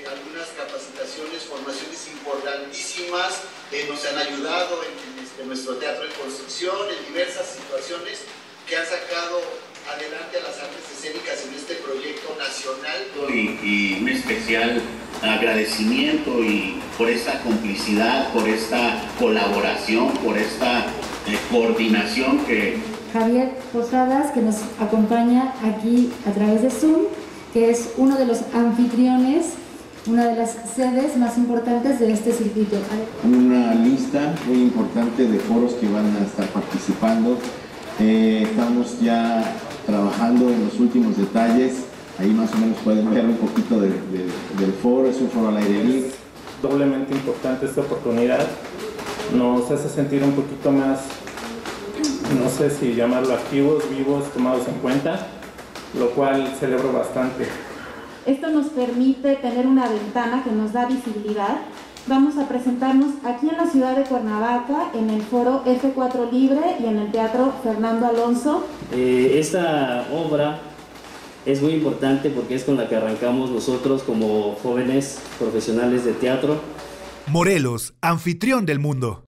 algunas capacitaciones, formaciones importantísimas, nos han ayudado en nuestro teatro en construcción, en diversas situaciones que han sacado adelante a las artes escénicas en este proyecto nacional. Y un especial agradecimiento y por esta complicidad, por esta colaboración, por esta coordinación que... Javier Posadas, que nos acompaña aquí a través de Zoom, que es uno de los anfitriones, una de las sedes más importantes de este circuito. Una lista muy importante de foros que van a estar participando. Estamos ya trabajando en los últimos detalles. Ahí más o menos pueden ver un poquito del foro. Es un foro al aire libre. Doblemente importante esta oportunidad. Nos hace sentir un poquito más, no sé si llamarlo activos, vivos, tomados en cuenta, lo cual celebro bastante. Esto nos permite tener una ventana que nos da visibilidad. Vamos a presentarnos aquí en la ciudad de Cuernavaca, en el foro F4 Libre y en el Teatro Fernando Alonso. Esta obra es muy importante porque es con la que arrancamos nosotros como jóvenes profesionales de teatro. Morelos, anfitrión del mundo.